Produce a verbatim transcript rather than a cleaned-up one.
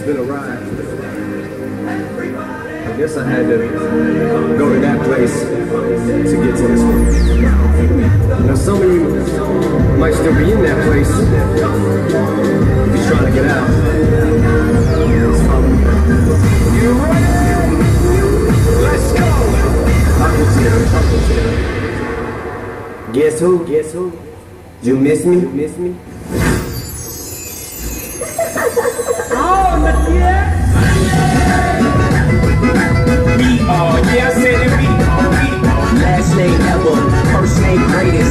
been a ride. I guess I had to go to that place to get to this one. Now some of you might still be in that place if you're trying to get out. Let's follow me. You ready? Let's go! Guess who? Guess who? You miss me? Miss me? Oh, not yet. We are, yeah, I said it, we are, we are. Last name ever, first name greatest.